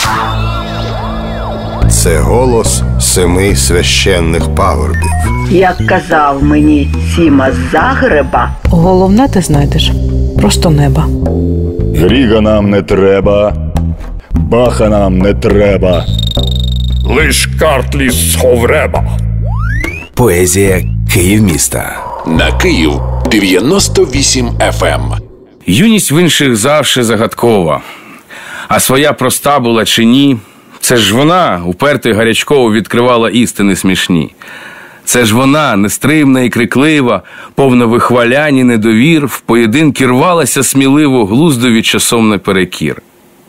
Це голос 7 священних пагорбів. Як казав мені Сіма з Загреба, головне ти знайдеш просто неба. Гріга нам не треба, Баха нам не треба, лиш картлі з Ховреба. Поезія Київміста. На Київ 98 FM. Юність в інших завше загадкова, а своя проста була чи ні. Це ж вона, уперто й гарячково, відкривала істини смішні. Це ж вона, нестримна і криклива, повна вихвалянь і недовір, в поєдинки рвалася сміливо, глуздові часом наперекір.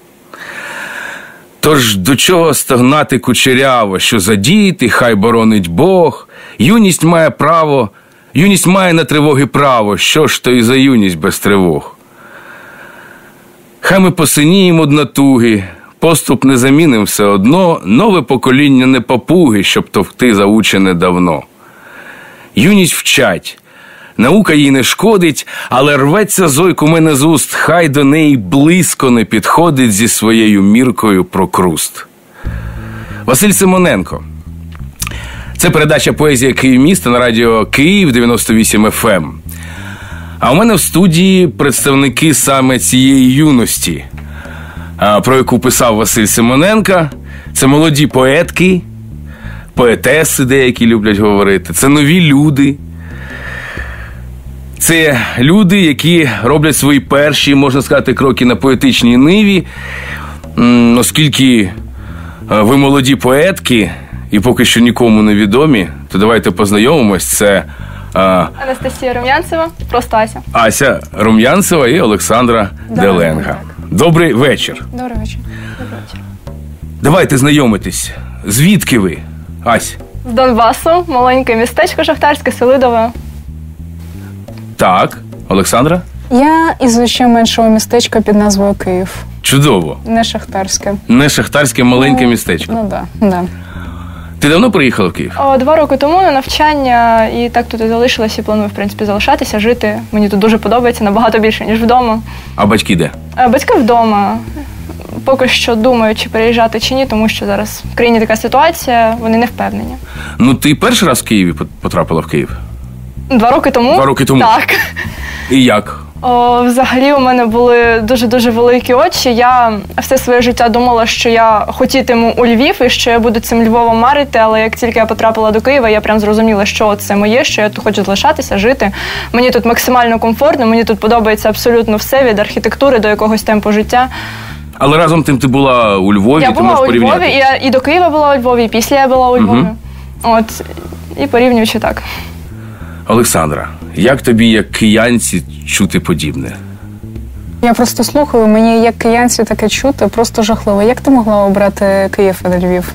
Тож до чого стогнати кучеряво, що за діти, хай боронить Бог, юність має право, юність має на тривоги право, що ж то і за юність без тривог. Хай ми посиніємо од натуги, поступ не заміним все одно, нове покоління не папуги, щоб товкти заучене давно. Юність вчать, наука їй не шкодить, але рветься зойк у мене з уст, хай до неї близько не підходить зі своєю міркою про круст. Василь Симоненко. Це передача «Поезія Київміста» на радіо Київ 98 FM. А у мене в студії представники саме цієї юності, про яку писав Василь Симоненко. Це молоді поетки, поетеси деякі люблять говорити. Це нові люди. Це люди, які роблять свої перші, можна сказати, кроки на поетичній ниві. Оскільки ви молоді поетки і поки що нікому не відомі, то давайте познайомимось. Це Анастасія Рум'янцева, просто Ася. Ася Рум'янцева і Олександра Деленга. Добрий вечір. Добрий вечір. Добрий вечір. Давайте знайомитись. Звідки ви, Ась? З Донбасу, маленьке містечко шахтарське, Селидове. Так. Олександра? Я із ще меншого містечка під назвою Київ. Чудово. Не шахтарське. Не шахтарське, маленьке містечко. Ну, да. Ти давно приїхала в Київ? 2 роки тому на навчання, і так тут і залишилася, і планую, в принципі, залишатися, жити. Мені тут дуже подобається, набагато більше, ніж вдома. А батьки де? Батьки вдома. Поки що думають, чи переїжджати, чи ні, тому що зараз в країні така ситуація, вони не впевнені. Ну, ти перший раз в Києві потрапила в Київ? 2 роки тому. 2 роки тому? Так. І як? Взагалі у мене були дуже-дуже великі очі. Я все своє життя думала, що я хотітиму у Львів і що я буду цим Львовом марити, але як тільки я потрапила до Києва, я прям зрозуміла, що це моє, що я тут хочу залишатися, жити. Мені тут максимально комфортно, мені тут подобається абсолютно все, від архітектури до якогось темпу життя. Але разом тим ти була у Львові, я ти можеш порівняти? Я була у Львові, і до Києва була у Львові, і після я була у Львові. От, і порівнюючи так. Олександра, як тобі, як киянці, чути подібне? Я просто слухаю, мені як киянці таке чути, просто жахливо. Як ти могла обрати Київ, а не Львів?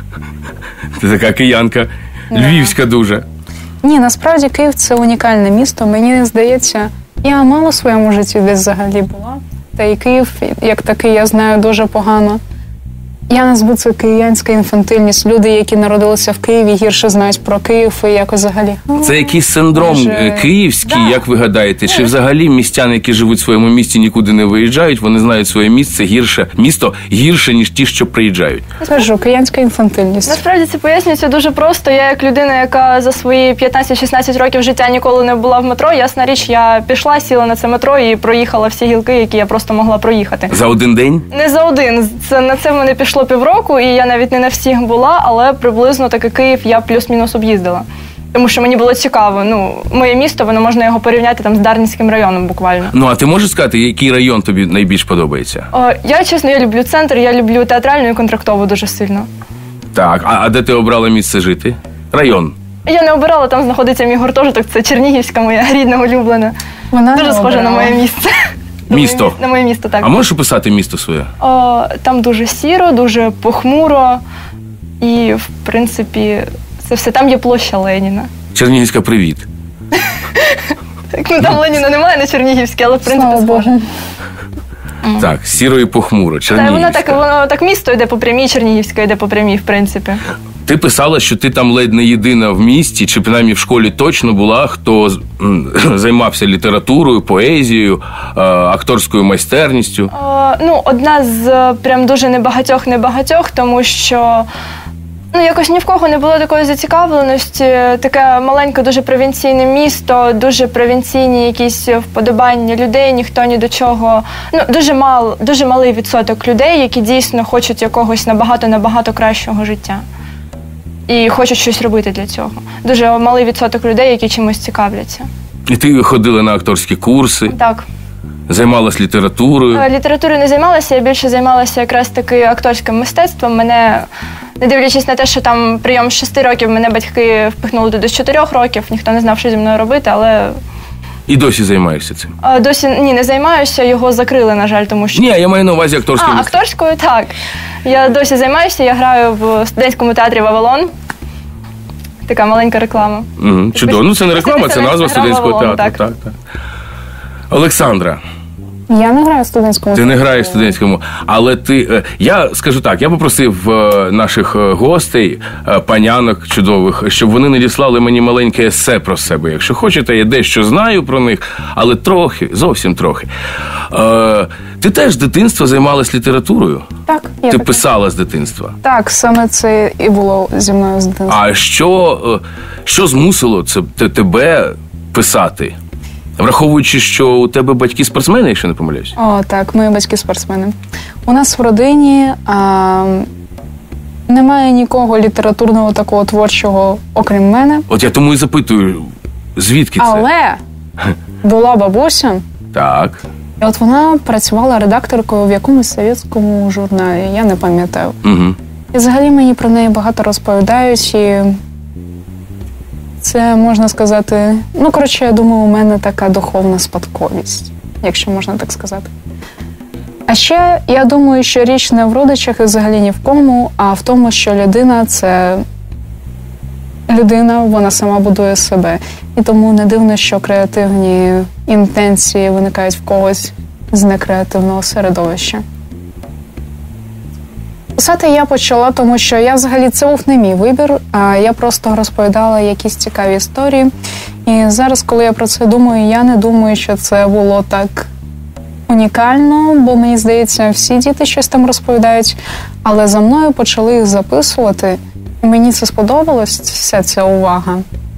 Ти така киянка, львівська дуже. Ні, насправді Київ – це унікальне місто. Мені здається, я мало в своєму житті десь взагалі була. Та і Київ, як такий, я знаю дуже погано. Я назву це киянська інфантильність. Люди, які народилися в Києві, гірше знають про Київ і якось взагалі. Це якийсь синдром київський, як ви гадаєте? Чи взагалі містяни, які живуть в своєму місті, нікуди не виїжджають, вони знають своє місто гірше, ніж ті, що приїжджають? Кажу, киянська інфантильність. Насправді це пояснюється дуже просто. Я як людина, яка за свої 15-16 років життя ніколи не була в метро, ясна річ, я пішла, сіла на це метро і проїхала всі гілки, які я просто могла проїхати. За один день? Не за один. На це в мене пішло півроку, і я навіть не на всіх була, але приблизно таки Київ я плюс-мінус об'їздила. Тому що мені було цікаво. Моє місто, воно можна його порівняти там з Дарницьким районом буквально. Ну, а ти можеш сказати, який район тобі найбільш подобається? Я люблю центр, я люблю театральну і контрактову дуже сильно. Так, а де ти обрала місце жити? Район? Я не обирала, там знаходиться мій гуртожиток, це Чернігівська, моя рідна улюблена. Вона дуже схожа на моє місце. Місто? На моє місто, так. А можеш описати місто своє? Там дуже сіро, дуже похмуро і, в принципі, це все. Там є площа Леніна. Чернігівська, привіт. Там Леніна немає на Чернігівській, але, в принципі, схоже. Так, сіро і похмуро, Чернігівська. Воно так місто йде по прямій, Чернігівська йде по прямій, в принципі. Ти писала, що ти там ледь не єдина в місті, чи принаймні в школі точно була, хто займався літературою, поезією, акторською майстерністю. Одна з прям дуже небагатьох, тому що якось ні в кого не було такої зацікавленості. Таке маленьке, дуже провінційне місто, дуже провінційні якісь вподобання людей, ніхто ні до чого. Дуже малий відсоток людей, які дійсно хочуть якогось набагато кращого життя. І хочуть щось робити для цього. Дуже малий відсоток людей, які чимось цікавляться. І ти ходила на акторські курси? Так. Займалась літературою? Літературою не займалася, я більше займалася якраз таки акторським мистецтвом. Мене, не дивлячись на те, що там прийом з 6 років, мене батьки впихнули туди з 4 років, ніхто не знав, що зі мною робити, але... І досі займаєшся цим? Досі, не займаюся, його закрили, на жаль, тому що... Ні, я маю на увазі акторським мистецтвом. Акторською, так. Я досі займаюся, я граю в студентському театрі «Вавилон». Така маленька реклама. Чудово. Це не реклама, це назва студентського театру. Так. Олександра. Я не граю в студентському. Ти не граєш в студентському. Але ти... Я скажу так, я попросив наших гостей, панянок чудових, щоб вони надіслали мені маленьке есе про себе. Якщо хочете, я дещо знаю про них, але трохи, зовсім трохи. Ти теж з дитинства займалась літературою? Так. Ти писала з дитинства? Так, саме це і було зі мною з дитинства. А що змусило тебе писати? Враховуючи, що у тебе батьки спортсмени, якщо не помиляюсь? Так, мої батьки спортсмени. У нас в родині немає нікого літературного такого творчого, окрім мене. От я тому і запитую, звідки це? Але була бабуся. Так. І от вона працювала редакторкою в якомусь совєтському журналі, я не пам'ятаю. Угу. І взагалі мені про неї багато розповідають, і це, можна сказати, я думаю, у мене така духовна спадковість, якщо можна так сказати. А ще, я думаю, що річ не в родичах і взагалі ні в кому, а в тому, що людина – це людина, вона сама будує себе. І тому не дивно, що креативні інтенції виникають в когось з некреативного середовища. Писати я почала, тому що я взагалі, це був не мій вибір, а я просто розповідала якісь цікаві історії. І зараз, коли я про це думаю, я не думаю, що це було так унікально, бо мені здається, всі діти щось там розповідають, але за мною почали їх записувати, і мені це сподобалось, вся ця увага.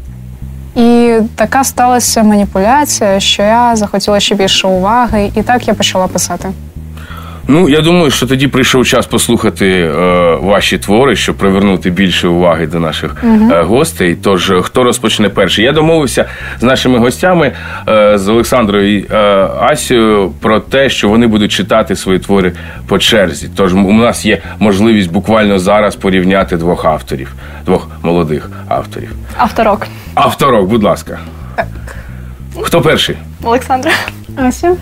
І така сталася маніпуляція, що я захотіла ще більше уваги, і так я почала писати. Я думаю, що тоді прийшов час послухати ваші твори, щоб привернути більше уваги до наших гостей. Тож, хто розпочне перший? Я домовився з нашими гостями, з Олександрою і Асією, про те, що вони будуть читати свої твори по черзі. Тож, у нас є можливість буквально зараз порівняти двох молодих авторів. Авторок, будь ласка. Так. Хто перший? Олександра. Ася.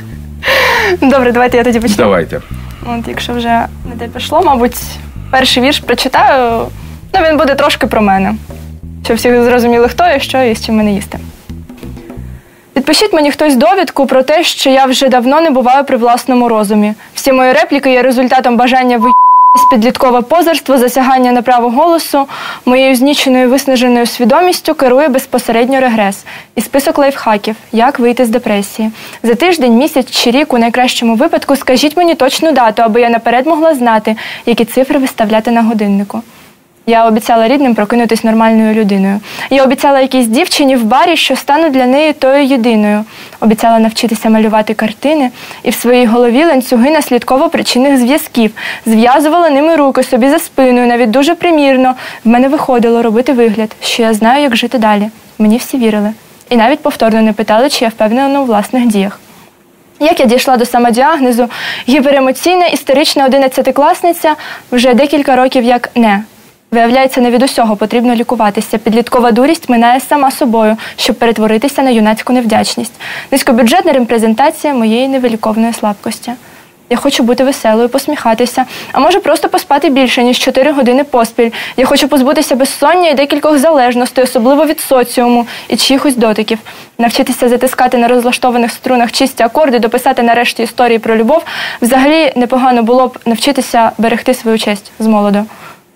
Добре, давайте я тоді почну. Давайте. Якщо вже не те пішло, мабуть, перший вірш прочитаю. Він буде трошки про мене. Щоб всі зрозуміли, хто я, що і з чим мене їсти. Підпишіть мені хтось довідку про те, що я вже давно не буваю при власному розумі. Всі мої репліки є результатом бажання підліткове позерство, засягання на право голосу, моєю зніченою виснаженою свідомістю керує безпосередньо регрес. І список лайфхаків, як вийти з депресії. За тиждень, місяць чи рік, у найкращому випадку, скажіть мені точну дату, аби я наперед могла знати, які цифри виставляти на годиннику. Я обіцяла рідним прокинутись нормальною людиною. Я обіцяла якійсь дівчині в барі, що стану для неї тою єдиною. Обіцяла навчитися малювати картини і в своїй голові ланцюги наслідково-причинних зв'язків. Зв'язувала ними руки собі за спиною, навіть дуже примірно. В мене виходило робити вигляд, що я знаю, як жити далі. Мені всі вірили. І навіть повторно не питали, чи я впевнена у власних діях. Як я дійшла до самодіагнозу, гіперемоційна, істерична 11-класниця вже декілька років як не. Виявляється, не від усього потрібно лікуватися. Підліткова дурість минає сама собою, щоб перетворитися на юнацьку невдячність. Низькобюджетна репрезентація моєї невиліковної слабкості. Я хочу бути веселою, посміхатися, а може просто поспати більше, ніж 4 години поспіль. Я хочу позбутися безсоння і декількох залежностей, особливо від соціуму і чиїхось дотиків. Навчитися затискати на розлаштованих струнах чисті акорди, дописати нарешті історії про любов. Взагалі непогано було б навчитися берегти свою честь з молоду.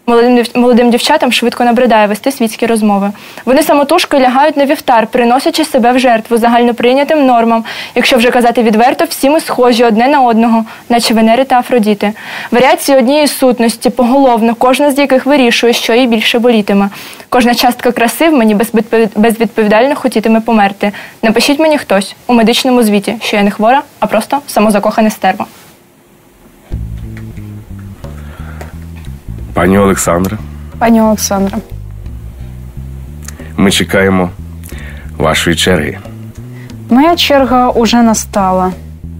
Молодим дівчатам швидко набридає вести світські розмови. Вони самотужки лягають на вівтар, приносячи себе в жертву загальноприйнятим нормам. Якщо вже казати відверто, всі ми схожі одне на одного, наче Венери та Афродіти. Варіації однієї сутності, поголовно, кожна з яких вирішує, що їй більше болітиме. Кожна частка краси в мені безвідповідально хотітиме померти. Напишіть мені хтось у медичному звіті, що я не хвора, а просто самозакохане стерво. Пані Олександра. Пані Олександра. Ми чекаємо вашої черги. Моя черга уже настала.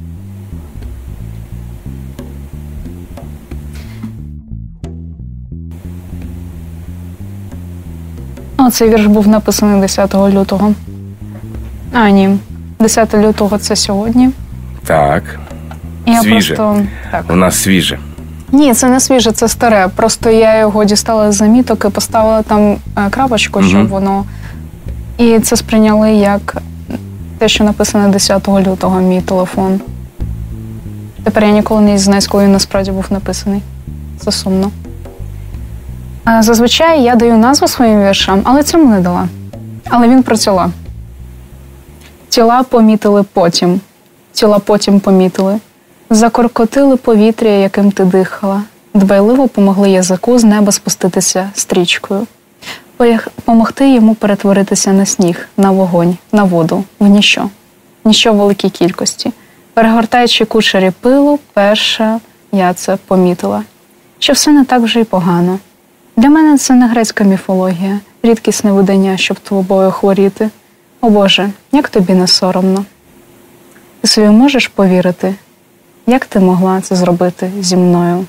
Цей вірш був написаний 10 лютого. Ні. 10 лютого – це сьогодні. Так. Свіже. Так. У нас свіже. Ні, це не свіже, це старе. Просто я його дістала з заміток і поставила там крапочку, щоб воно... І це сприйняли як те, що написано 10 лютого, мій телефон. Тепер я ніколи не дізнаюсь, коли він насправді був написаний. Це сумно. Зазвичай я даю назву своїм віршам, але цьому не дала. Але він про тіла. Тіла помітили потім. Тіла потім помітили. Закоркотили повітря, яким ти дихала. Дбайливо помогли язику з неба спуститися стрічкою. Помогти йому перетворитися на сніг, на вогонь, на воду, в ніщо. Ніщо в великій кількості. Перегортаючи кучері пилу, перша я це помітила. Що все не так вже й погано. Для мене це не грецька міфологія, рідкісне видання, щоб тобою хворіти. О Боже, як тобі не соромно? Ти собі можеш повірити? Як ти могла це зробити зі мною?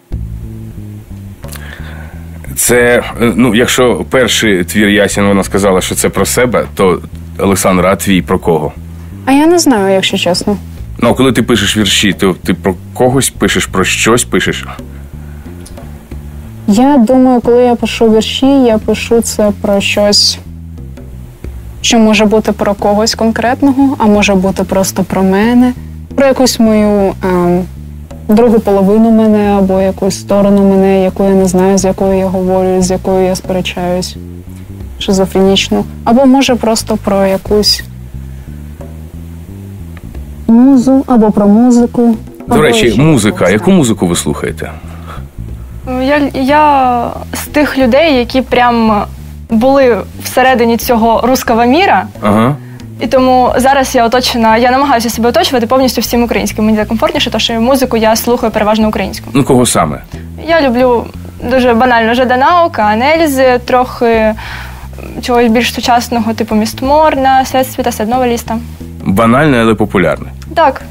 Це, якщо перший твір Ясін, вона сказала, що це про себе, то, Олександра, а твій про кого? А я не знаю, якщо чесно. А коли ти пишеш вірші, то ти про когось пишеш, про щось пишеш? Я думаю, коли я пишу вірші, я пишу це про щось, що може бути про когось конкретного, а може бути просто про мене, про якусь мою другу половину мене, або якусь сторону мене, яку я не знаю, з якою я говорю, з якою я сперечаюсь, шизофренічну. Або може просто про якусь музу, або про музику. До речі, музика. Яку музику ви слухаєте? Я з тих людей, які прям були всередині цього руского міра. Ага. І тому зараз я оточена, я намагаюся себе оточувати повністю всім українським. Мені так комфортніше, тому що музику я слухаю переважно українську. Кого саме? Я люблю дуже банально Жаданаука, Анельзи, трохи чогось більш сучасного, типу Містморна, Следствіта, Седнова ліста. Банальне, але популярне. Так.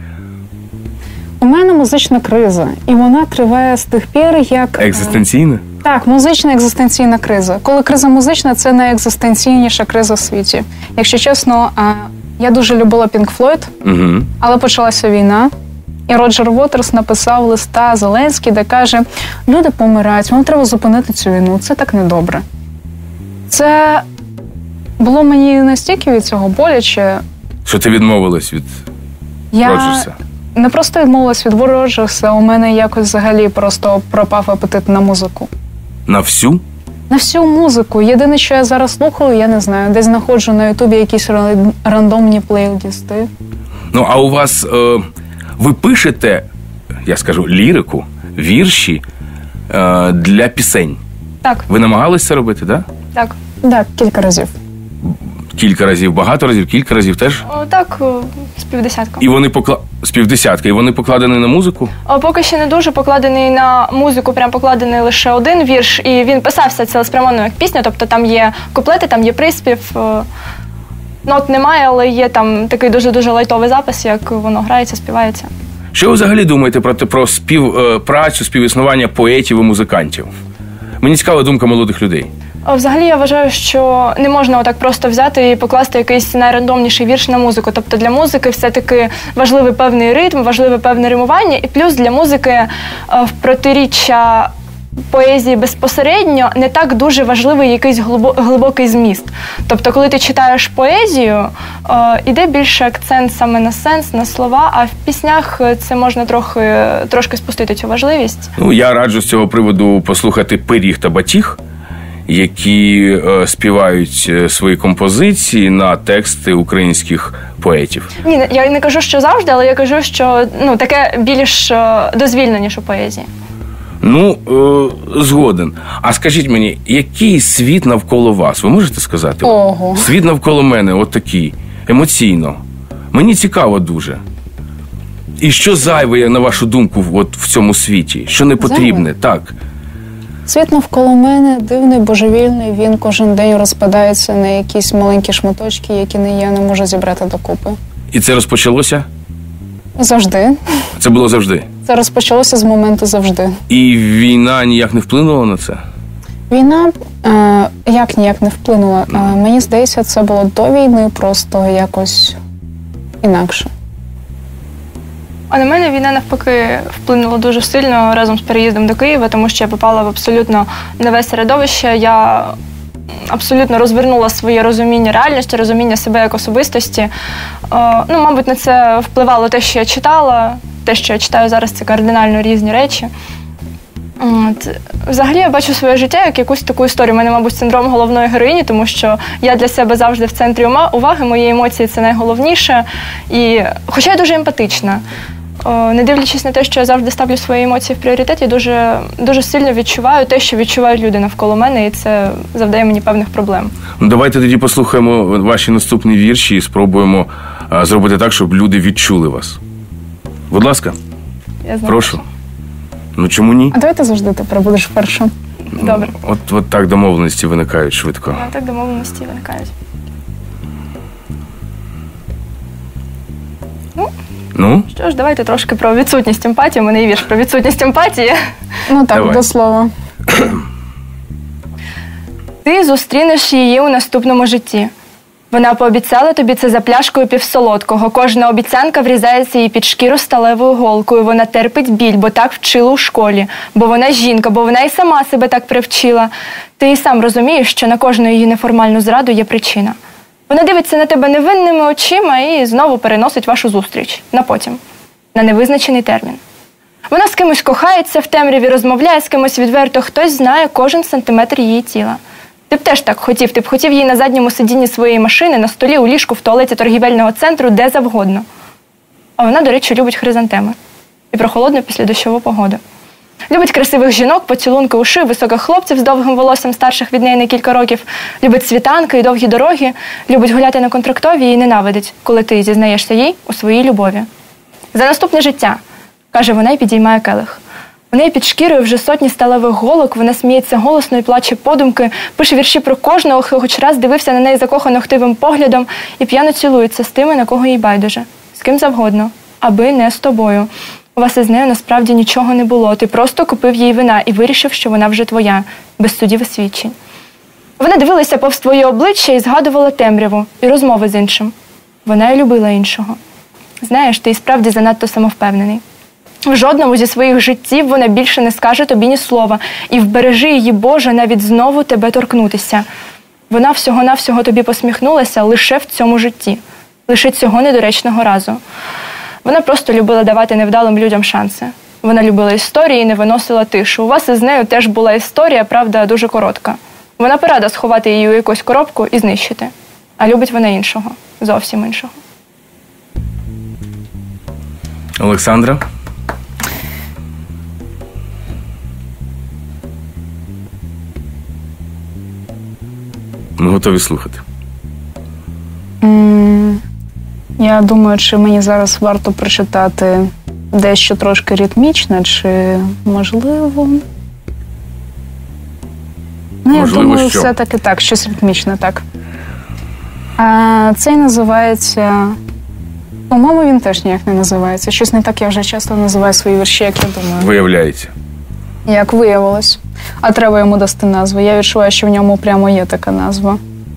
У мене музична криза, і вона триває з тих пір, як... Екзистенційна? Так, музична екзистенційна криза. Коли криза музична, це найекзистенційніша криза в світі. Якщо чесно, я дуже любила Pink Floyd, але почалася війна, і Роджер Уотерс написав листа Зеленській, де каже, люди помирають, вам треба зупинити цю війну, це так недобре. Це було мені настільки від цього боляче. Що ти відмовилась від Роджерса? Не просто відмовилась від Роджерса, у мене якось взагалі просто пропав апетит на музику. На всю? На всю музику. Єдине, що я зараз слухаю, я не знаю, десь знаходжу на Ютубі якісь рандомні плейлісти. А у вас, ви пишете, я скажу, лірику, вірші для пісень? Так. Ви намагалися це робити, так? Так. Так, кілька разів. Кілька разів, багато разів, кілька разів теж? Так, з півдесятка. І вони з півдесятка, і вони покладені на музику? Поки ще не дуже покладений на музику, прям покладений лише один вірш, і він писався цілеспрямовано як пісня, тобто там є куплети, там є приспів, нот немає, але є там такий дуже-дуже лайтовий запис, як воно грається, співається. Що ви взагалі думаєте про співпрацю, співіснування поетів і музикантів? Мені цікава думка молодих людей. Взагалі, я вважаю, що не можна отак просто взяти і покласти якийсь найрандомніший вірш на музику. Тобто для музики все-таки важливий певний ритм, важливе певне римування, і плюс для музики в протиріччя поезії безпосередньо не так дуже важливий якийсь глибокий зміст. Тобто, коли ти читаєш поезію, іде більше акцент саме на сенс, на слова, а в піснях це можна трошки спустити цю важливість. Ну, я раджу з цього приводу послухати «Пиріг та батіг», які співають свої композиції на тексти українських поетів. Ні, я не кажу, що завжди, але я кажу, що таке більш дозвільне, ніж у поезії. Ну, згоден. А скажіть мені, який світ навколо вас? Ви можете сказати? Ого. Світ навколо мене от такий, емоційно. Мені цікаво дуже. І що зайве, на вашу думку, от в цьому світі? Що не потрібне? Так. Світ навколо мене дивний, божевільний, він кожен день розпадається на якісь маленькі шматочки, які я не можу зібрати докупи. І це розпочалося? Завжди. Це було завжди? Це розпочалося з моменту завжди. І війна ніяк не вплинула на це? Війна ніяк не вплинула. Мені здається, це було до війни просто якось інакше. А на мене війна, навпаки, вплинула дуже сильно разом з переїздом до Києва, тому що я попала в абсолютно нове середовище. Я абсолютно розвернула своє розуміння реальності, розуміння себе як особистості. Мабуть, на це впливало те, що я читала. Те, що я читаю зараз, це кардинально різні речі. Взагалі, я бачу своє життя як якусь таку історію. У мене, мабуть, синдром головної героїні, тому що я для себе завжди в центрі уваги, мої емоції – це найголовніше. Хоча я дуже емпатична. Не дивлячись на те, що я завжди ставлю свої емоції в пріоритет, я дуже, дуже сильно відчуваю те, що відчувають люди навколо мене, і це завдає мені певних проблем. Давайте тоді послухаємо ваші наступні вірші і спробуємо зробити так, щоб люди відчули вас. Будь ласка, прошу. Ну чому ні? А давайте завжди ти будеш першим. Добре. От так домовленості виникають швидко. Так домовленості виникають. Ну? Що ж, давайте трошки про відсутність емпатії. У мене є вірш про відсутність емпатії. Ну так, Давай. До слова. Ти зустрінеш її у наступному житті. Вона пообіцяла тобі це за пляшкою півсолодкого. Кожна обіцянка врізається їй під шкіру сталевою голкою. Вона терпить біль, бо так вчила у школі. Бо вона жінка, бо вона і сама себе так привчила. Ти і сам розумієш, що на кожну її неформальну зраду є причина. Вона дивиться на тебе невинними очима і знову переносить вашу зустріч. На потім. На невизначений термін. Вона з кимось кохається, в темряві розмовляє з кимось відверто. Хтось знає кожен сантиметр її тіла. Ти б теж так хотів. Ти б хотів її на задньому сидінні своєї машини, на столі, у ліжку, в туалеті торгівельного центру, де завгодно. А вона, до речі, любить хризантеми. І прохолодну післядощову погоду. Любить красивих жінок, поцілунки у шию, високих хлопців з довгим волоссям, старших від неї на кілька років. Любить світанки і довгі дороги. Любить гуляти на Контрактовій і ненавидить, коли ти зізнаєшся їй у своїй любові. За наступне життя, каже вона і підіймає келих. У неї під шкірою вже сотні сталевих голок, вона сміється голосно і плаче подумки, пише вірші про кожного, хто хоч раз дивився на неї закохано хтивим поглядом і п'яно цілується з тими, на кого їй байдуже. З ким завгодно, аби не з тобою. У вас із нею насправді нічого не було. Ти просто купив їй вина і вирішив, що вона вже твоя, без судів і свідчень. Вона дивилася повз твоє обличчя і згадувала темряву і розмови з іншим. Вона і любила іншого. Знаєш, ти і справді занадто самовпевнений. В жодному зі своїх життів вона більше не скаже тобі ні слова. І вбережи її, Боже, навіть знову тебе торкнутися. Вона всього-навсього тобі посміхнулася лише в цьому житті. Лише цього недоречного разу. Вона просто любила давати невдалим людям шанси. Вона любила історії і не виносила тишу. У вас із нею теж була історія, правда, дуже коротка. Вона порада сховати її у якусь коробку і знищити. А любить вона іншого. Зовсім іншого. Олександра? Ми готові слухати. Я думаю, чи мені зараз варто прочитати дещо трошки ритмічне, чи можливо... Можливо, я думаю, що? все-таки так, щось ритмічне, так. Цей називається... По-моєму, він теж ніяк не називається. Щось не так, я вже часто називаю свої вірші, як я думаю. Виявляється. Як виявилось. А треба йому дасти назву. Я відчуваю, що в ньому прямо є така назва.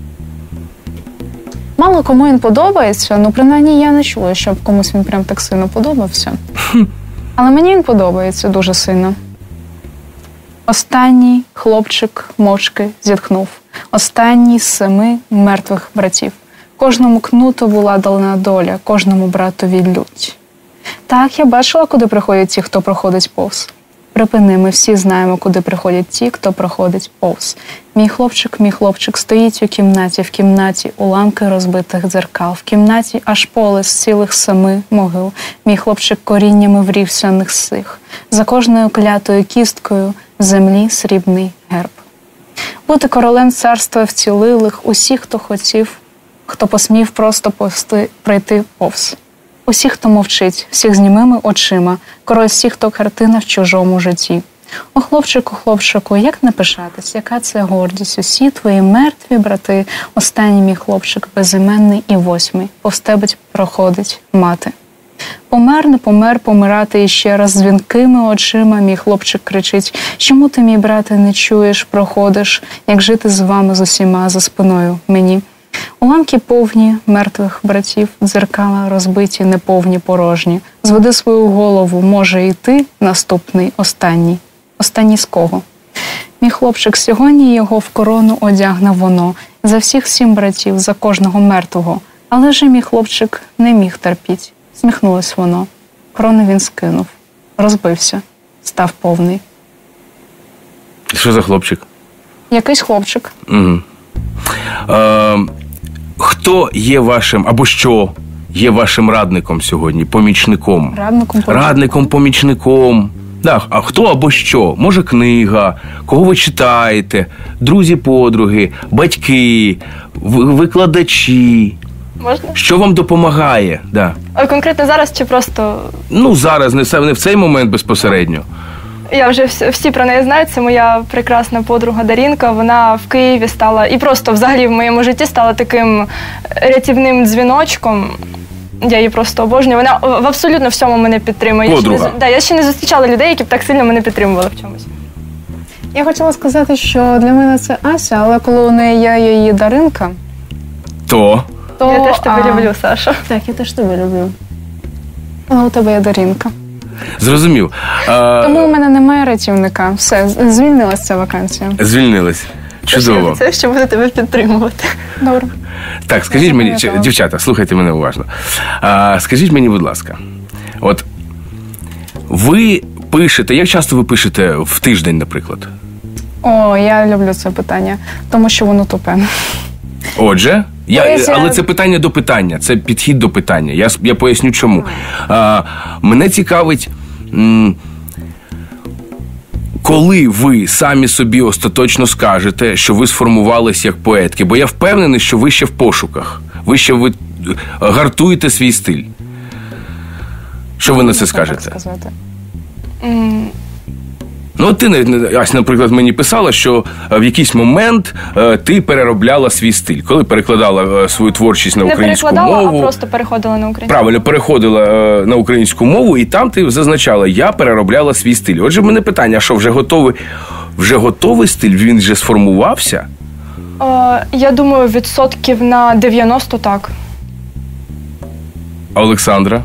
Мало кому він подобається, ну принаймні я не чула, щоб комусь він прям так сильно подобався. Але мені він подобається дуже сильно. Останній хлопчик мовчки зітхнув. Останній з 7 мертвих братів. Кожному кнуту була дана доля, кожному братові лють. Так, я бачила, куди приходять ті, хто проходить повз. Припини, ми всі знаємо, куди приходять ті, хто проходить повз. Мій хлопчик стоїть у кімнаті уламки розбитих дзеркал. В кімнаті аж поле з цілих 7 могил. Мій хлопчик коріннями врівся них сих. За кожною клятою кісткою в землі срібний герб. Бути королем царства вцілилих усіх, хто хотів, хто посмів просто пройти повз. Усіх, хто мовчить, всіх з німими очима, король всіх, хто картина в чужому житті. О, хлопчику, як не пишатись, яка це гордість, усі твої мертві брати, останній мій хлопчик, безіменний і 8, повз тебе проходить мати. Помер, не помер, помирати іще раз, з дзвінкими очима мій хлопчик кричить, чому ти, мій брате, не чуєш, проходиш, як жити з вами з усіма за спиною мені. Уламки повні мертвих братів, дзеркала розбиті, неповні, порожні. Зведи свою голову, може і ти наступний, останній. Останній з кого? Мій хлопчик, сьогодні його в корону одягне воно. За всіх 7 братів, за кожного мертвого. Але ж мій хлопчик не міг терпіть. Сміхнулось воно. Корону він скинув. Розбився. Став повний. Що за хлопчик? Якийсь хлопчик. Угу. Хто є вашим, або що є вашим радником сьогодні, помічником? Радником, помічником. Да, а хто або що? Може, книга, кого ви читаєте, друзі-подруги, батьки, викладачі. Можна? Що вам допомагає? Да. Конкретно зараз чи просто... Ну, зараз, не в цей момент безпосередньо. Я вже всі про неї знають, це моя прекрасна подруга Дарінка, вона в Києві стала, і просто взагалі в моєму житті стала таким рятівним дзвіночком. Я її просто обожнюю. Вона в абсолютно всьому мене підтримує. Подруга. Я ще не зустрічала людей, які б так сильно мене підтримували в чомусь. Я хотіла сказати, що для мене це Ася, але коли у неї є її Даринка, то я теж тебе люблю, Саша. Так, я теж тебе люблю. Але у тебе є Даринка. Зрозумів. Тому у мене немає рятівника. Все, звільнилася ця вакансія. Звільнилась. Чудово. Це що буде тебе підтримувати. Добре. Так, скажіть мені, дівчата, слухайте мене уважно. Скажіть мені, будь ласка, от ви пишете, як часто ви пишете в тиждень, наприклад? О, я люблю це питання, тому що воно тупе. Отже, але це питання до питання, це підхід до питання. Я поясню чому. Мене цікавить, коли ви самі собі остаточно скажете, що ви сформувались як поетки, бо я впевнений, що ви ще в пошуках, ви ще гартуєте свій стиль. Що ви на це скажете? Ну, ти, Ась, наприклад, мені писала, що в якийсь момент ти переробляла свій стиль, коли перекладала свою творчість на українську мову. Не перекладала, а просто переходила на українську. Правильно, переходила на українську мову, і там ти зазначала, я переробляла свій стиль. Отже, в мене питання, а що, вже готовий стиль, він вже сформувався? Я думаю, 90% так. А Олександра?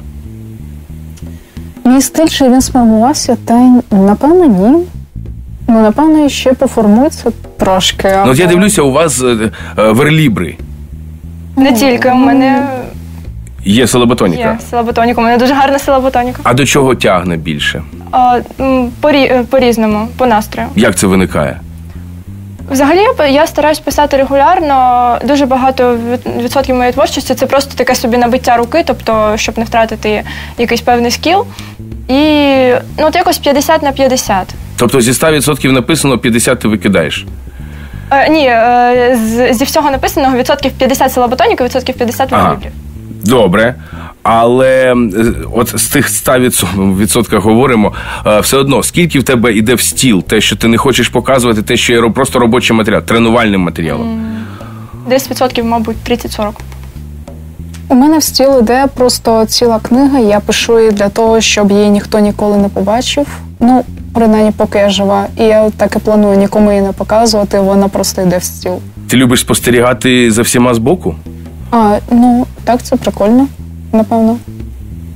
Мій стиль, чи він сформувався, та напевно ні. Ну, напевно, ще поформується трошки. Ну, от я дивлюся, у вас верлібри. Не тільки, у мене... Є силаботоніка? Є силаботоніка, у мене дуже гарна силаботоніка. А до чого тягне більше? По-різному, по настрою. Як це виникає? Взагалі, я стараюсь писати регулярно. Дуже багато відсотків моєї творчості – це просто таке собі набиття руки, тобто, щоб не втратити якийсь певний скіл. І, ну, от якось 50 на 50. Тобто зі 100% написано, 50 ти викидаєш? Ні, зі всього написаного відсотків 50 силаботоніка, відсотків 50 верліблів. Добре. Але от з тих 100% говоримо, все одно, скільки в тебе йде в стіл, те, що ти не хочеш показувати, те, що є просто робочий матеріал, тренувальним матеріалом? Десь відсотків, мабуть, 30-40. У мене в стіл іде просто ціла книга, я пишу її для того, щоб її ніхто ніколи не побачив. Ну, принаймні, поки я жива. І я так і планую нікому її не показувати, вона просто йде в стіл. Ти любиш спостерігати за всіма збоку? Ну, так, це прикольно, напевно.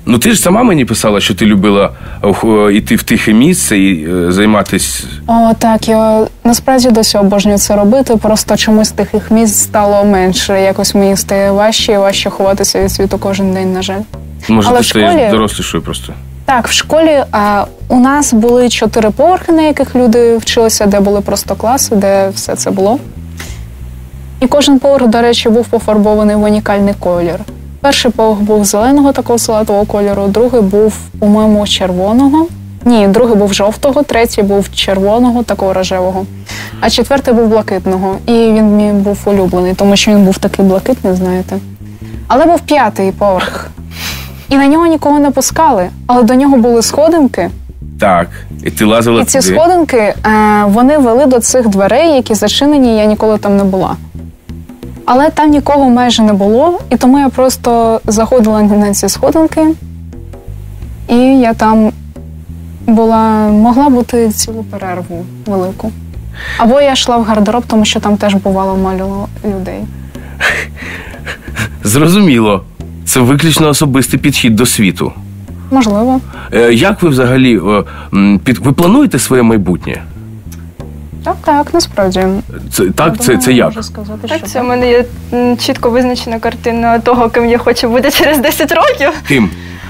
Ну, ти ж сама мені писала, що ти любила йти в тихе місце і займатися... О, так, я насправді досі обожнюю це робити, просто чомусь тихих місць стало менше. Якось мені стає важче і важче ховатися від світу кожен день, на жаль. Може, Але ти в школі... стаєш дорослішою просто? Так, в школі у нас були 4 поверхи, на яких люди вчилися, де були просто класи, де все це було. І кожен поверх, до речі, був пофарбований в унікальний колір. Перший поверх був зеленого, такого салатового кольору, другий був, по-моєму, червоного. Ні, другий був жовтого, третій був червоного, такого рожевого. А четвертий був блакитного. І він мій був улюблений, тому що він був такий блакитний, знаєте. Але був 5-й поверх. І на нього нікого не пускали, але до нього були сходинки. Так, і ти лазила туди. І ці туди. сходинки, вони вели до цих дверей, які зачинені, я ніколи там не була. Але там нікого майже не було, і тому я просто заходила на ці сходинки, і я там могла бути цілу перерву велику. Або я йшла в гардероб, тому що там теж бувало мало людей. Зрозуміло. Це виключно особистий підхід до світу. Можливо. Як ви взагалі, ви плануєте своє майбутнє? Так, насправді. Це як? Можу сказати, Так, що це в мене є чітко визначена картина того, ким я хочу бути через 10 років. Ким?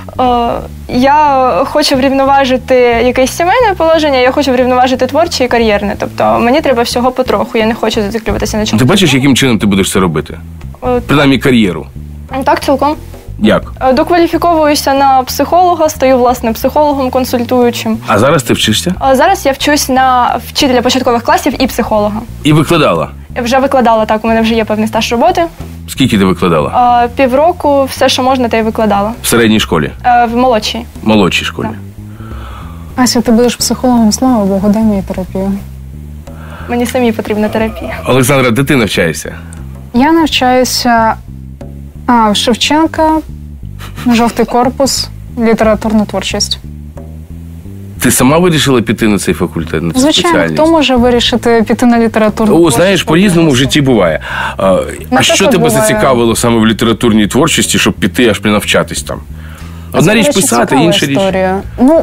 Я хочу врівноважити якесь сімейне положення, я хочу врівноважити творче і кар'єрне. Тобто мені треба всього потроху, я не хочу зациклюватися на чомусь. Ти бачиш, яким чином ти будеш це робити? Принаймні кар'єру. Так, цілком. Як? Докваліфіковуюся на психолога, стаю, власне, психологом, консультуючим. А зараз ти вчишся? Зараз я вчусь на вчителя початкових класів і психолога. І викладала? Я вже викладала, так, у мене вже є певний стаж роботи. Скільки ти викладала? Півроку, все, що можна, те й викладала. В середній школі? В молодшій. Молодшій школі. Так. Ася, ти будеш психологом, слава Богу, дай мені терапію. Мені самій потрібна терапія. Олександра, де ти навчаєшся? Я навчаюся в Шевченка, жовтий корпус, літературна творчість. Ти сама вирішила піти на цей факультет, на цю Звичайно, спеціальність? хто може вирішити піти на літературну творчість? Знаєш, по-різному в житті буває. А що тебе зацікавило саме в літературній творчості, щоб піти аж навчатись там? Одна річ писати, інша річ... історія.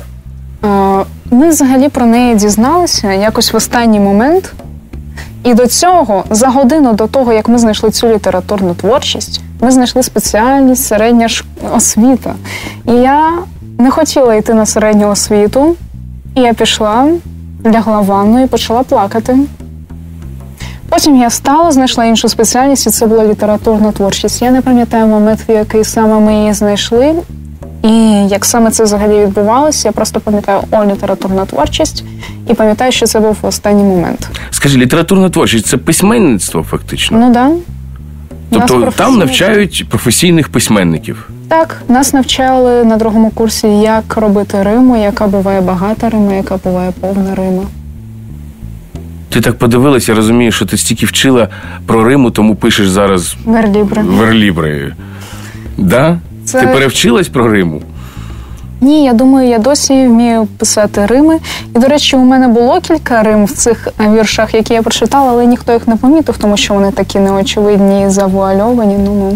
Ми взагалі про неї дізналися якось в останній момент. І до цього, за годину до того, як ми знайшли цю літературну творчість, ми знайшли спеціальність середня освіта. І я не хотіла йти на середню освіту, і я пішла, лягла в ванну і почала плакати. Потім я встала, знайшла іншу спеціальність, і це була літературна творчість. Я не пам'ятаю момент, в який саме ми її знайшли, і як саме це взагалі відбувалося. Я просто пам'ятаю літературна творчість, і пам'ятаю, що це був останній момент. Скажи, літературна творчість – це письменництво фактично? Ну, так. Тобто там навчають професійних письменників? Так, нас навчали на другому курсі, як робити риму, яка буває багата рима, яка буває повна рима. Ти так подивилася, розумієш, що ти стільки вчила про риму, тому пишеш зараз верлібри. Да? Ти перевчилась про риму? Ні, я думаю, я досі вмію писати рими. І, до речі, у мене було кілька рим в цих віршах, які я прочитала, але ніхто їх не помітив, тому що вони такі неочевидні і завуальовані.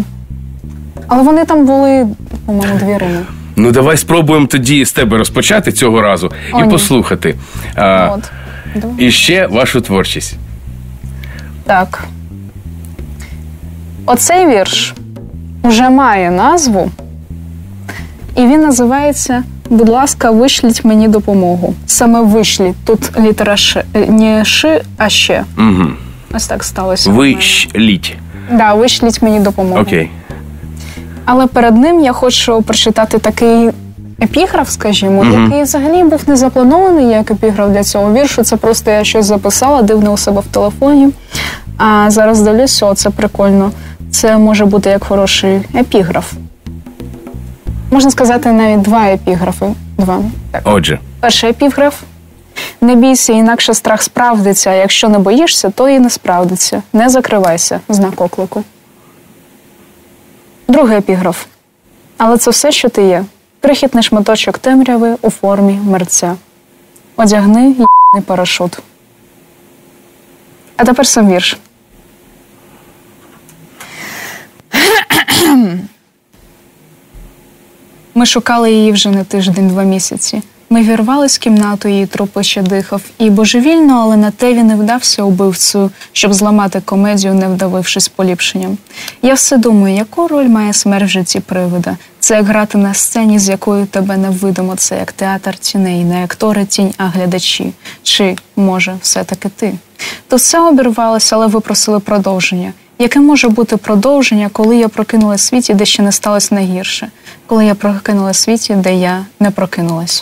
Але вони там були, по-моєму, 2 рими. Ну, давай спробуємо тоді з тебе розпочати цього разу і послухати. І ще вашу творчість. Так. Оцей вірш вже має назву, і він називається «Будь ласка, вишліть мені допомогу». Саме «вишліть». Тут літера «ш». Не «ши», а «ще». Угу. Ось так сталося. Вишліть. Так, вишліть мені допомогу. Окей. Але перед ним я хочу прочитати такий епіграф, скажімо, який взагалі був не запланований як епіграф для цього віршу. Це просто я щось записала, дивно у себе в телефоні. А зараз дивлюся, це прикольно. Це може бути як хороший епіграф. Можна сказати, навіть 2 епіграфи. 2. Так. Отже. Перший епіграф. Не бійся, інакше страх справдиться. Якщо не боїшся, то і не справдиться. Не закривайся. Знак оклику. Другий епіграф. Але це все, що ти є. Крихітний шматочок темряви у формі мерця. Одягни й**ний парашут. А тепер сам вірш. Ми шукали її вже не тиждень, 2 місяці. Ми вірвались в кімнату, її труп ще дихав. І божевільно, але на те він не вдався убивцю, щоб зламати комедію, не вдавившись поліпшенням. Я все думаю, яку роль має смерть в житті привида? Це як грати на сцені, з якою тебе не видимо. Це як театр тіней, не актори тінь, а глядачі. Чи, може, все-таки ти? То все обірвалося, але ви просили продовження. Яке може бути продовження, коли я прокинулась в світі, де ще не сталося найгірше? Коли я прокинулась в світі, де я не прокинулась?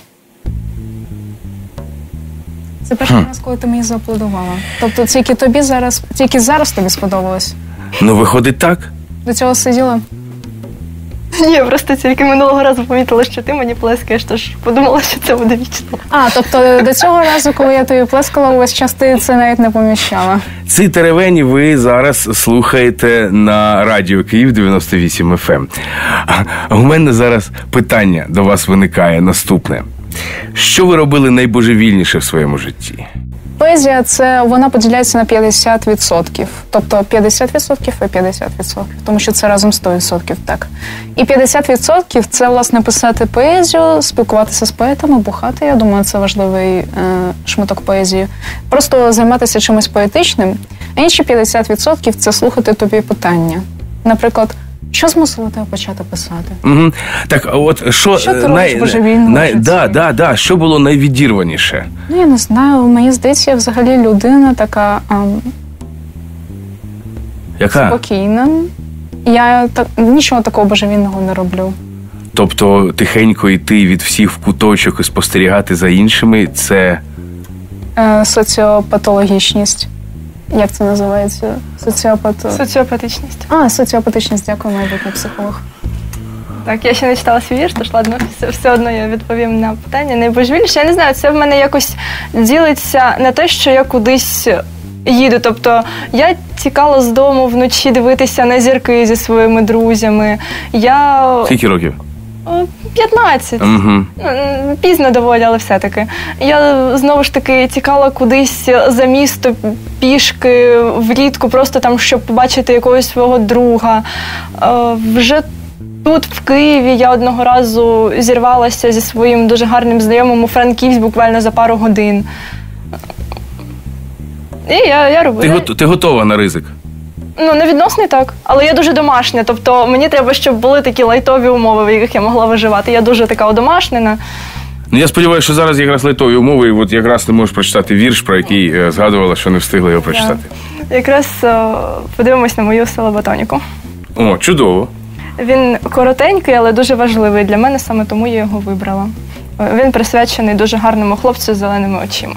Це перший раз, коли ти мені зааплодувала. Тобто тільки зараз тобі сподобалось? Ну, виходить так. До цього сиділа? Ні, просто тільки минулого разу помітила, що ти мені плескаєш, тож подумала, що це буде вічно. Тобто до цього разу, коли я тобі плескала, увесь час ти це навіть не поміщала. Ці теревені ви зараз слухаєте на радіо Київ 98 FM. У мене зараз питання до вас виникає наступне. Що ви робили найбожевільніше в своєму житті? Поезія вона поділяється на 50%. Тобто 50% і 50%. Тому що це разом 100%, так. І 50% – це, власне, писати поезію, спілкуватися з поетами, бухати. Я думаю, це важливий шматок поезії. Просто займатися чимось поетичним. А інші 50% – це слухати тобі питання. Наприклад, що змусило тебе почати писати? Угу. Так, от що ти робиш божевільно? Що було найвідірваніше? Ну, я не знаю. Мені здається, я взагалі людина така яка? Спокійна. Я нічого такого божевільного не роблю. Тобто тихенько йти від всіх в куточок і спостерігати за іншими – це… Соціопатологічність. Як це називається? Соціопатичність. Соціопатичність, дякую, майбутній психолог. Так, я ще не читала свій вірш, тож ладно, все одно я відповім на питання. Найбожевільніше, я не знаю, це в мене якось ділиться на те, що я кудись їду. Тобто я тікала з дому вночі дивитися на зірки зі своїми друзями. Скільки років? 15. Угу. Пізно доволі, але все-таки. Я, знову ж таки, тікала кудись за місто пішки, влітку, просто там, щоб побачити якогось свого друга. Вже тут, в Києві, я одного разу зірвалася зі своїм дуже гарним знайомим у Франківськ буквально за пару годин. І я робила. Ти готова на ризик? Не відносний так, але я дуже домашня, тобто мені треба, щоб були такі лайтові умови, в яких я могла виживати. Я дуже така одомашнена. Я сподіваюся, що зараз якраз лайтові умови, і от якраз ти можеш прочитати вірш, про який згадувала, що не встигла його прочитати. Якраз подивимось на мою селеботоніку. О, чудово. Він коротенький, але дуже важливий для мене, саме тому я його вибрала. Він присвячений дуже гарному хлопцю з зеленими очима.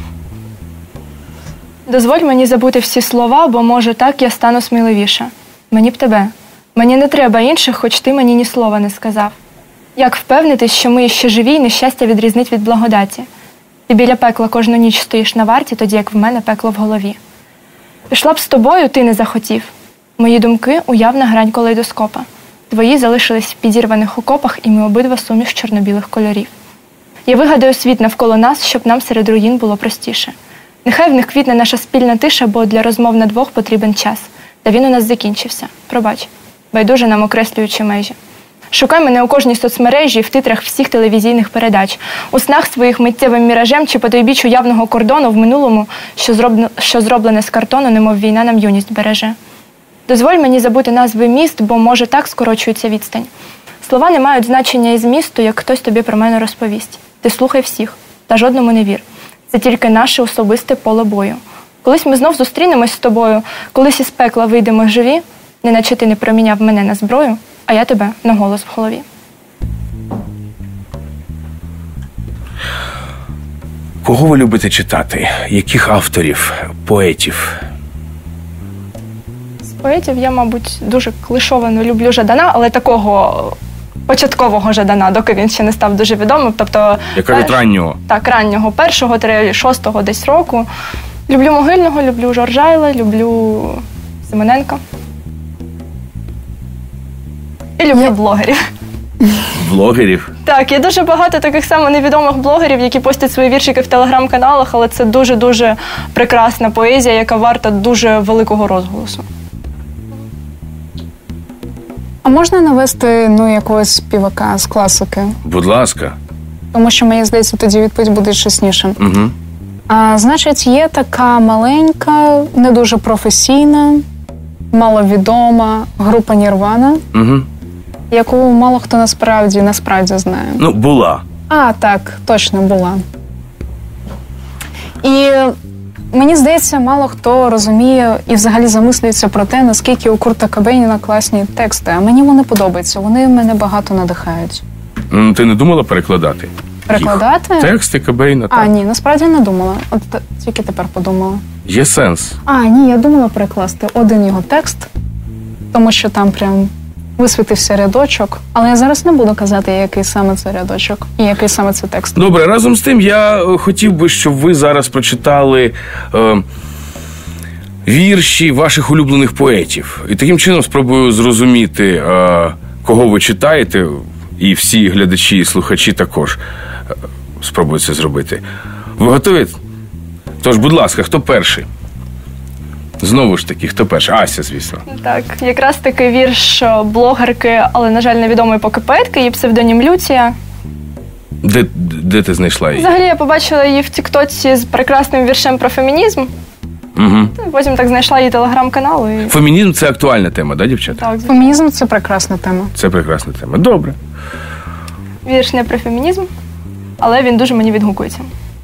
Дозволь мені забути всі слова, бо, може, так я стану сміливіша. Мені б тебе. Мені не треба інших, хоч ти мені ні слова не сказав. Як впевнитись, що ми ще живі і нещастя відрізнить від благодаті? Ти біля пекла кожну ніч стоїш на варті, тоді як в мене пекло в голові. Пішла б з тобою, ти не захотів. Мої думки – уявна грань калейдоскопа. Твої залишились в підірваних окопах, і ми обидва суміш чорно-білих кольорів. Я вигадаю світ навколо нас, щоб нам серед руїн було простіше. Нехай в них квітне наша спільна тиша, бо для розмов на двох потрібен час. Та він у нас закінчився. Пробач. Байдуже нам окреслюючи межі. Шукай мене у кожній соцмережі і в титрах всіх телевізійних передач. У снах своїх миттєвим міражем чи потойбіч уявного кордону в минулому, що зроблене з картону, немов війна нам юність береже. Дозволь мені забути назви міст, бо, може, так скорочується відстань. Слова не мають значення і змісту, як хтось тобі про мене розповість. Ти слухай всіх, та жодному не вір. Це тільки наше особисте поле бою. Колись ми знов зустрінемось з тобою, колись із пекла вийдемо живі, неначе ти не проміняв мене на зброю, а я тебе на голос в голові. Кого ви любите читати? Яких авторів, поетів? З поетів я, мабуть, дуже клишовано люблю Жадана, але такого початкового Жадана, доки він ще не став дуже відомим. Тобто, від раннього? Так, раннього, 1-6 десь року. Люблю Могильного, люблю Жоржайла, люблю Семененка. І люблю блогерів. Блогерів? Так, є дуже багато таких само невідомих блогерів, які постять свої віршики в телеграм-каналах, але це дуже-дуже прекрасна поезія, яка варта дуже великого розголосу. А можна навести, якогось співака з класики? Будь ласка. Тому що, мені здається, тоді відповідь буде чесніше. Угу. Значить, є така маленька, не дуже професійна, маловідома група Нірвана, яку мало хто насправді знає. Була. Так, точно була. І мені здається, мало хто розуміє і взагалі замислюється про те, наскільки у Курта Кобейна класні тексти. А мені вони подобаються, вони мене багато надихають. Ти не думала перекладати? Перекладати? Тексти Кобейна, так. Ні, насправді не думала. От тільки тепер подумала. Є сенс. Ні, я думала перекласти один його текст, тому що там прям висвітився рядочок. Але я зараз не буду казати, який саме це рядочок і який саме це текст. Добре, разом з тим я хотів би, щоб ви зараз прочитали вірші ваших улюблених поетів. І таким чином спробую зрозуміти, кого ви читаєте, і всі глядачі і слухачі також спробують це зробити. Ви готові? Тож, будь ласка, хто перший? Знову ж таки, хто перший? Ася, звісно. Так, якраз таки вірш блогерки, але, на жаль, невідомої поки поетки, її псевдонім Люція. Де ти знайшла її? Взагалі, я побачила її в Тіктоці з прекрасним віршем про фемінізм. Угу. Потім так знайшла її телеграм-канал. І... Фемінізм – це актуальна тема, да, дівчата? Так, фемінізм – це прекрасна тема. Це прекрасна тема. Добре. Вірш не про фемінізм, але він дуже мені відгукується.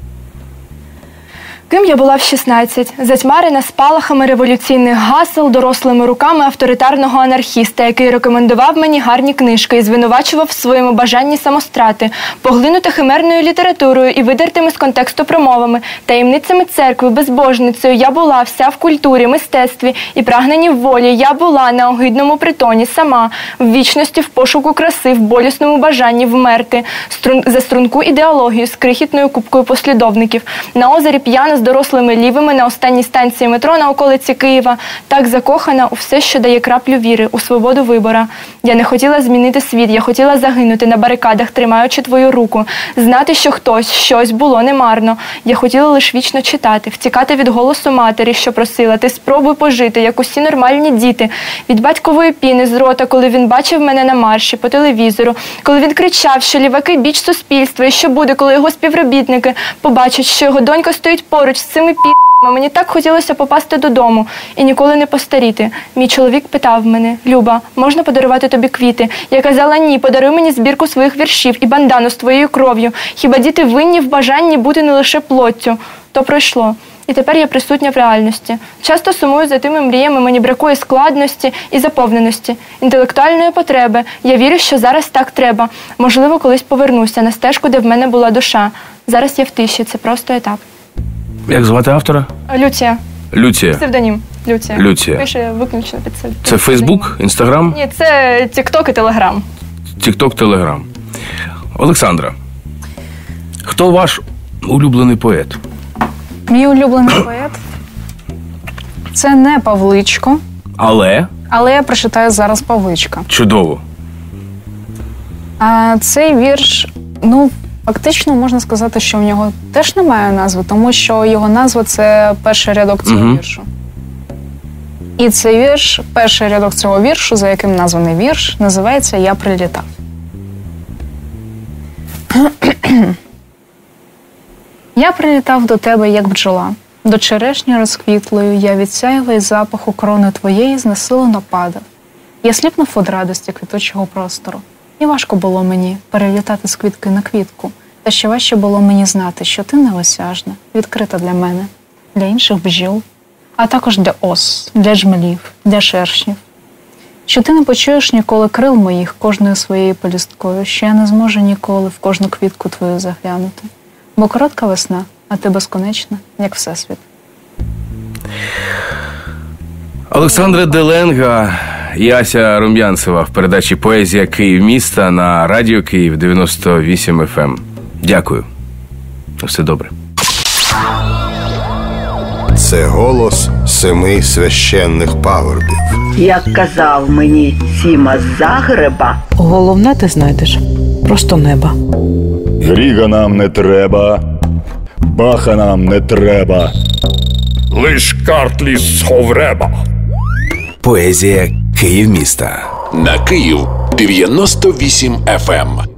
Ким я була в 16, затьмарена спалахами революційних гасел, дорослими руками авторитарного анархіста, який рекомендував мені гарні книжки і звинувачував в своєму бажанні самострати, поглинути химерною літературою і видертими з контексту промовами, таємницями церкви, безбожницею. Я була вся в культурі, мистецтві і прагненні в волі. Я була на огидному притоні, сама, в вічності, в пошуку краси, в болісному бажанні вмерти, за струнку ідеологію з крихітною купкою послідовників, на озері п'яна з дорослими лівими на останній станції метро на околиці Києва, так закохана у все, що дає краплю віри, у свободу вибора. Я не хотіла змінити світ, я хотіла загинути на барикадах, тримаючи твою руку, знати, що хтось, щось було немарно. Я хотіла лише вічно читати, втікати від голосу матері, що просила, ти спробуй пожити, як усі нормальні діти, від батькової піни з рота, коли він бачив мене на марші, по телевізору, коли він кричав, що ліваки – біч суспільства, і що буде, коли його співробітники побачать, що його донька стоїть поруч з цими пі***ми. Мені так хотілося попасти додому і ніколи не постаріти. Мій чоловік питав мене: Люба, можна подарувати тобі квіти? Я казала: ні, подаруй мені збірку своїх віршів і бандану з твоєю кров'ю. Хіба діти винні в бажанні бути не лише плоттю? То пройшло. І тепер я присутня в реальності. Часто сумую за тими мріями, мені бракує складності і заповненості, інтелектуальної потреби. Я вірю, що зараз так треба. Можливо, колись повернуся на стежку, де в мене була душа. Зараз я в тиші, це просто етап. Як звати автора? Люція. Люція. Псевдонім. Люція. Люція. Пише виключно під себе. Це Фейсбук, Інстаграм? Ні, це Тікток і Телеграм. Тікток, Телеграм. Олександра, хто ваш улюблений поет? Мій улюблений поет – це не Павличко. Але я прочитаю зараз Павличка. Чудово. Цей вірш, фактично можна сказати, що в нього теж немає назви, тому що його назва – це перший рядок цього віршу. І цей вірш, перший рядок цього віршу, за яким названий вірш, називається «Я прилітав». Я прилітав до тебе, як бджола, до черешні розквітлою, я від сяєва й запаху крони твоєї знесилено падав. Я сліпнув від радості квітучого простору. І важко було мені перелітати з квітки на квітку, та ще важче було мені знати, що ти неосяжна, відкрита для мене, для інших бджіл, а також для ос, для джмелів, для шершнів. Що ти не почуєш ніколи крил моїх кожною своєю пелюсткою, що я не зможу ніколи в кожну квітку твою заглянути. Бо коротка весна, а ти безконечна, як всесвіт. Олександра Деленга і Ася Рум'янцева в передачі «Поезія Київміста» на Радіо Київ 98 FM. Дякую. Все добре. Це голос 7 священних пагорбів. Як казав мені Сіма з Загреба, головне ти знайдеш просто неба. Гріга нам не треба, Баха нам не треба, лиш Картлі з Ховреба. Поезія Київміста. на Київ 98 FM.